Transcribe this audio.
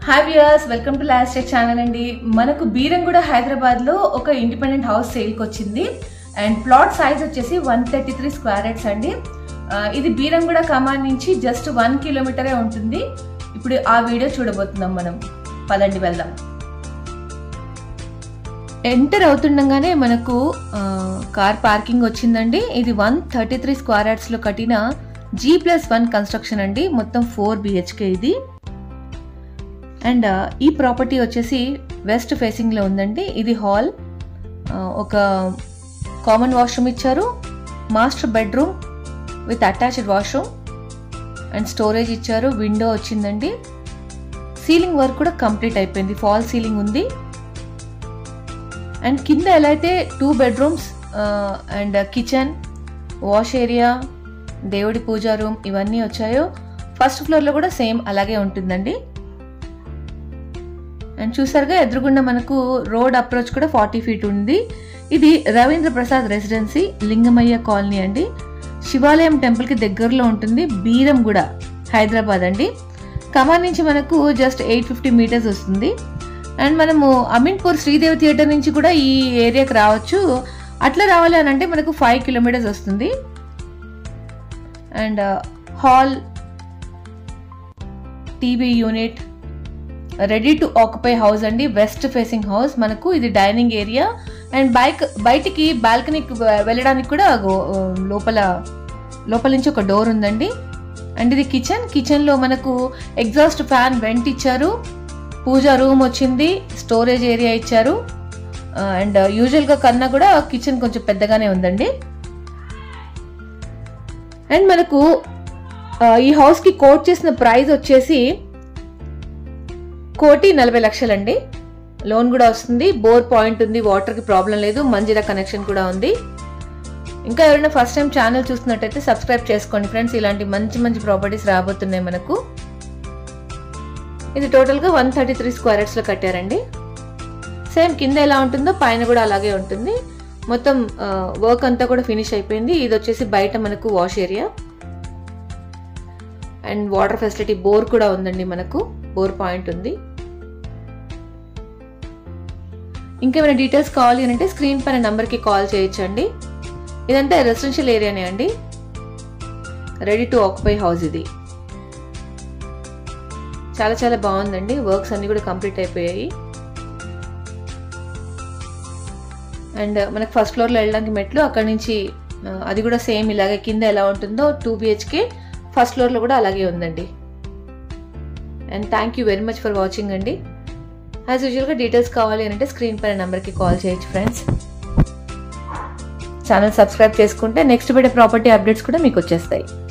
Hi viewers, welcome to last tech channel అండి. మనకు బీరంగూడ హైదరాబాద్ లో ఒక ఇండిపెండెంట్ హౌస్ సేల్ కి వచ్చింది. అండ్ ప్లాట్ సైజ్ వచ్చేసి 133 స్క్వేర్ యార్డ్స్ అండి. ఇది బీరంగూడ కమాన్ నుంచి జస్ట్ 1 కిలోమీటరే ఉంటుంది. ఇప్పుడు ఆ వీడియో చూడబోతున్నాం మనం. పదండి వెళ్దాం. ఎంటర్ అవుతుండగానే మనకు కార్ పార్కింగ్ వచ్చిందండి. ఇది 133 స్క్వేర్ యార్డ్స్ లో కట్టిన G+1 కన్స్ట్రక్షన్ అండి. మొత్తం 4 BHK ఇది. అండ్ ఈ ప్రాపర్టీ వచ్చేసి వెస్ట్ ఫేసింగ్ లో ఉందండి. ఇది హాల్, ఒక కామన్ వాష్రూమ్ ఇచ్చారు, master bedroom with attached washroom and storage ఇచ్చారు. విండో వచ్చిందండి. సీలింగ్ వర్క్ కూడా కంప్లీట్ అయిపోయింది. ఫాల్ సీలింగ్ ఉంది. అండ్ కింద ఎలా అయితే 2 bedrooms and kitchen, wash area, దేవుడి పూజా రూమ్ ఇవన్నీ వచ్చాయో ఫస్ట్ ఫ్లోర్ లో కూడా సేమ్ అలాగే ఉంటుందండి. అండ్ చూసారుగా ఎదురుగుండా మనకు రోడ్ అప్రోచ్ కూడా 40 ఫీట్ ఉంది. ఇది రవీంద్ర ప్రసాద్ రెసిడెన్సీ, లింగమయ్య కాలనీ అండి. శివాలయం టెంపుల్ కి దగ్గరలో ఉంటుంది. బీరంగూడ హైదరాబాద్ అండి. కమాన్ నుంచి మనకు జస్ట్ 850 మీటర్స్ వస్తుంది. అండ్ మనము అమీన్పూర్ శ్రీదేవి థియేటర్ నుంచి కూడా ఈ ఏరియాకి రావచ్చు. అట్లా రావాలి అని అంటే మనకు 5 కిలోమీటర్స్ వస్తుంది. And hall, TV unit, ready to occupy house అండి. West facing house. మనకు ఇది డైనింగ్ ఏరియా అండ్ బయటికి బాల్కనీకి వెళ్ళడానికి కూడా లోపల నుంచి ఒక డోర్ ఉందండి. అండ్ ఇది కిచెన్ లో మనకు ఎగ్జాస్ట్ ఫ్యాన్ వెంట్ ఇచ్చారు, పూజా రూమ్ వచ్చింది, స్టోరేజ్ ఏరియా ఇచ్చారు. అండ్ యూజువల్ గా కన్నా కూడా కిచెన్ కొంచెం పెద్దగానే ఉందండి. అండ్ మనకు ఈ హౌస్ కి కోట్ చేసిన ప్రైస్ వచ్చేసి 1,40,00,000 అండి. లోన్ కూడా వస్తుంది. బోర్ పాయింట్ ఉంది, వాటర్ కి ప్రాబ్లం లేదు, మంజీరా కనెక్షన్ కూడా ఉంది. ఇంకా ఎవరైనా ఫస్ట్ టైం ఛానల్ చూస్తున్నట్టయితే సబ్స్క్రైబ్ చేసుకోండి ఫ్రెండ్స్. ఇలాంటి మంచి ప్రాపర్టీస్ రాబోతున్నాయి మనకు. ఇది టోటల్ గా 133 స్క్వేర్ యార్డ్స్ లో కట్టారండి. సేమ్ కింద ఎలా ఉంటుందో పైన కూడా అలాగే ఉంటుంది. మొత్తం వర్క్ అంతా కూడా ఫినిష్ అయిపోయింది. ఇది వచ్చేసి బయట మనకు wash area and water facility, bore కూడా ఉందండి. మనకు బోర్ పాయింట్ ఉంది. ఇంకేమైనా డీటెయిల్స్ కావాలి అంటే స్క్రీన్ పైన నంబర్ కి కాల్ చేయొచ్చండి. ఇదంతా రెసిడెన్షియల్ ఏరియానే అండి. రెడీ టు ఆక్యుపై హౌస్ ఇది. చాలా బాగుందండి. వర్క్స్ అన్ని కూడా కంప్లీట్ అయిపోయాయి. అండ్ మనకు ఫస్ట్ ఫ్లోర్ లో వెళ్ళడానికి మెట్లు, అక్కడ నుంచి అది కూడా సేమ్ ఇలాగే కింద ఎలా ఉంటుందో 2 BHK ఫస్ట్ ఫ్లోర్ లో కూడా అలాగే ఉందండి. And thank you very much for watching అండి. యాజ్ యూజువల్ గా డీటెయిల్స్ కావాలి అంటే స్క్రీన్ పైన నెంబర్కి కాల్ చేయొచ్చు ఫ్రెండ్స్. ఛానల్ సబ్స్క్రైబ్ చేసుకుంటే నెక్స్ట్ పెట్టే ప్రాపర్టీ అప్డేట్స్ కూడా మీకు వచ్చేస్తాయి.